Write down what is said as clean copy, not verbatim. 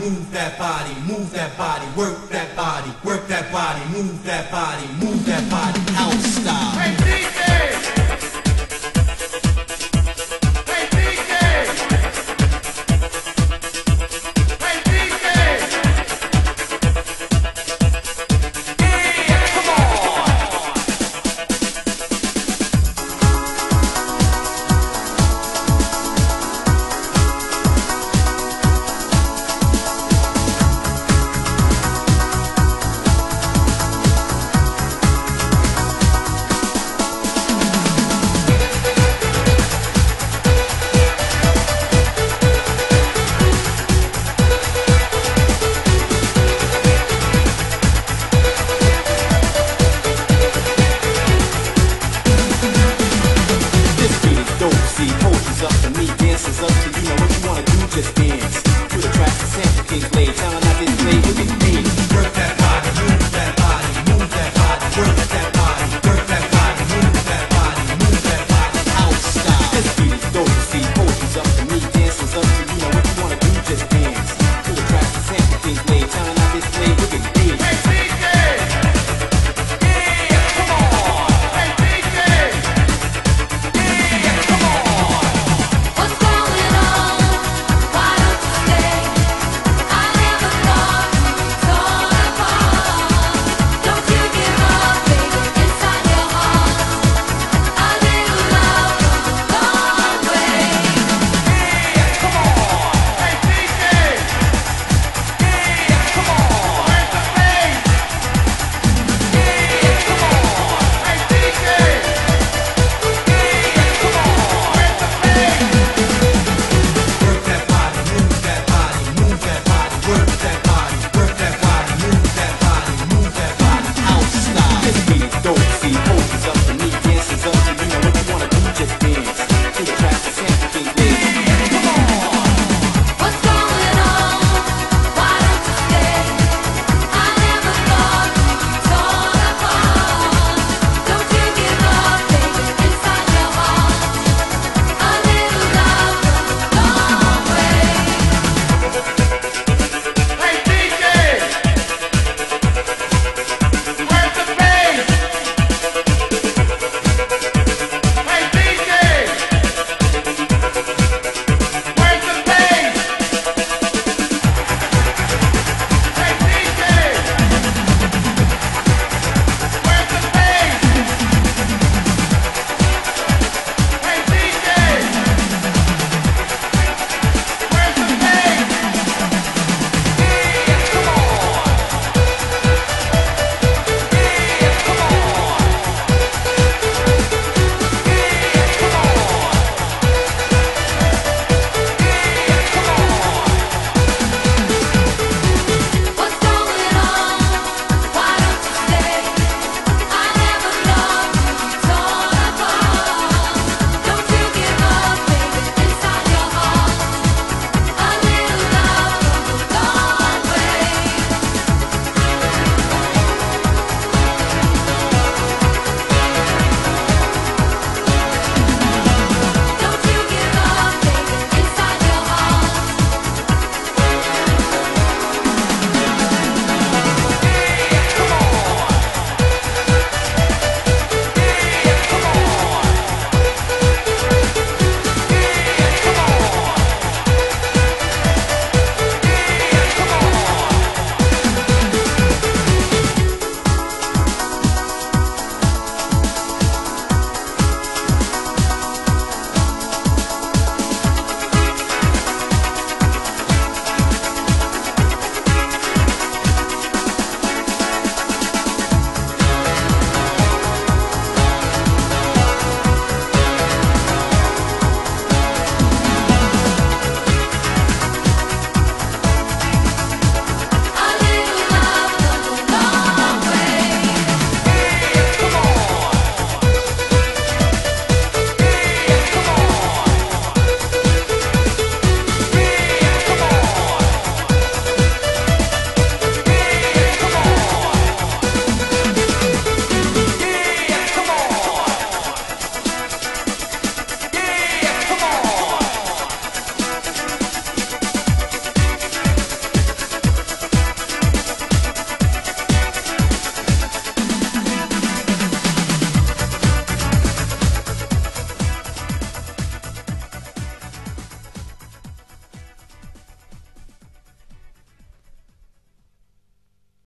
move that body, move that body, work that body, work that body, move that body, move that body, house style. Hey DJ! Hey DJ! Hey DJ! Yeah, come on! Up to me, dances up to you, know what you wanna do, just dance to the tracks of Sample Kings laid, sounding like this play, you get paid.